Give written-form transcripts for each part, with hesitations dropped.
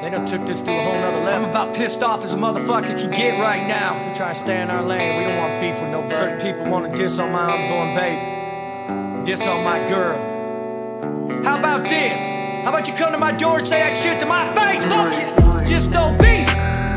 They done took this to a whole nother level. I'm about pissed off as a motherfucker can get right now. We try to stay in our lane, we don't want beef with nobody. Certain people wanna diss on my unborn baby, diss on my girl. How about this? How about you come to my door and say that shit to my face? Fuck it, just obese.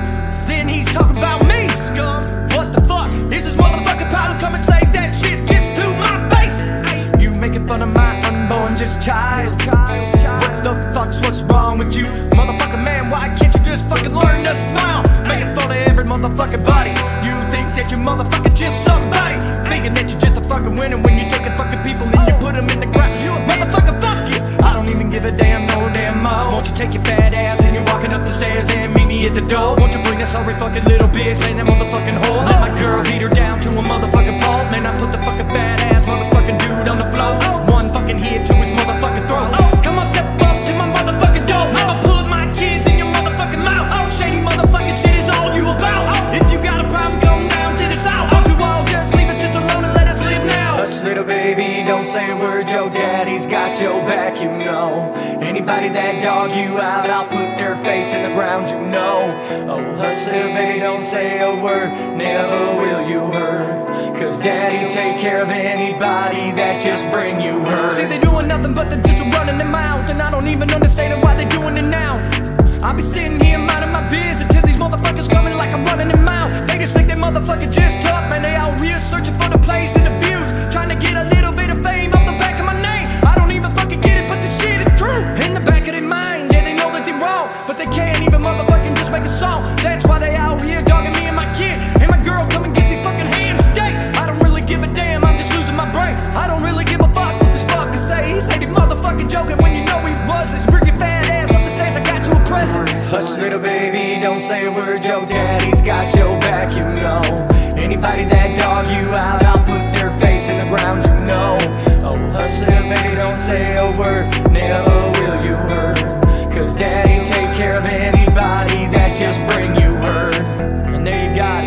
Then he's talking about me, scum. What the fuck? Is this motherfucking problem? Come and say that shit just to my face. You making fun of my unborn just child. What the fuck's what's wrong with you? Motherfucking man, why can't you just fucking learn to smile? Making fun of every motherfucking body. You think that you motherfucking just somebody, thinking that you're just a fucking winner when you taking fucking people and you put them in the ground. You a motherfucker, fuck you. I don't even give a damn, no damn more. Won't you take your fat ass and you're walking up the stairs and meet me at the door? Won't you bring that sorry fucking little bitch in that motherfucking hole? Let my girl beat her down to a motherfucking pulp. Man, I put the fucking fat ass motherfucking dude on the floor. One fucking hit to his motherfucking throat. Come up, step up to my motherfucking door. I'ma put my kids in your motherfucking mouth. Shady motherfucking shit is all you about. If you got a problem, come down to the south. Don't you all just leave us just alone and let us live now. Hush, little baby, don't say a word. Your daddy's got your back, you know. Anybody that dog you out, I'll put their face in the ground, you know. Oh, hush, little baby, don't say a word. Never will you hurt, cause daddy take care of anybody that just bring you hurt. See, they doing nothing but they're just running their mouth, and I don't even understand why they doing it now. I'll be sitting here minding my biz until these motherfuckers coming like I'm running them out. They just think they motherfucking just tough, man. They out here searching for the place and the views, trying to get a little bit of fame off the back of my name. I don't even fucking get it, but this shit is true. In the back of their mind, yeah, they know that they're wrong, but they can't even motherfucking just make a song. That's why they out here dogging me and my kid and my girl. Come and get these fucking hands today. I don't really give a damn, I'm just losing my brain. I don't really give a fuck what this fucker say. He's hating motherfucking joking when you know he wasn't. Bring your fat ass up the stairs, I got you a present. Hush, little baby, don't say a word. Your daddy's got your back, you know. Anybody that dog you out, I'll put their face in the ground, you know. Oh, hush, little baby, don't say a word. Never will you hurt, cause daddy take care of anybody that just bring you hurt. And there you got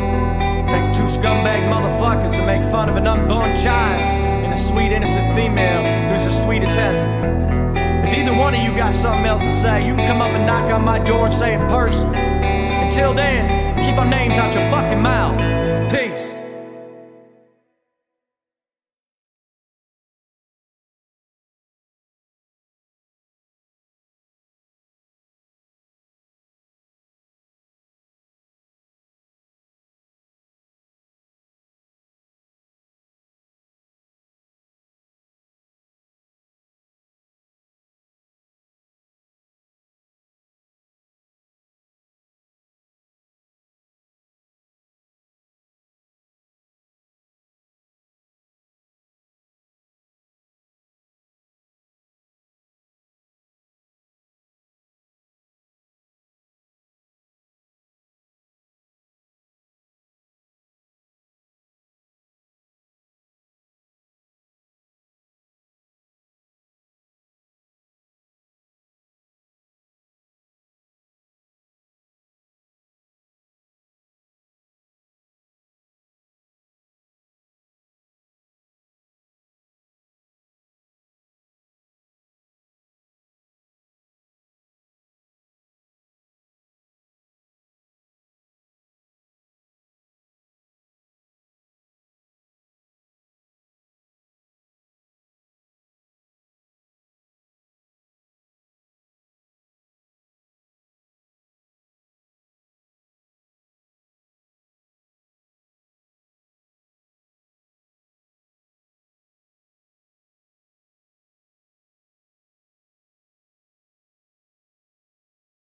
it. Takes two scumbag motherfuckers to make fun of an unborn child and a sweet innocent female who's as sweet as heaven. If either one of you got something else to say, you can come up and knock on my door and say it in person. Until then, keep our names out your fucking mouth. Peace.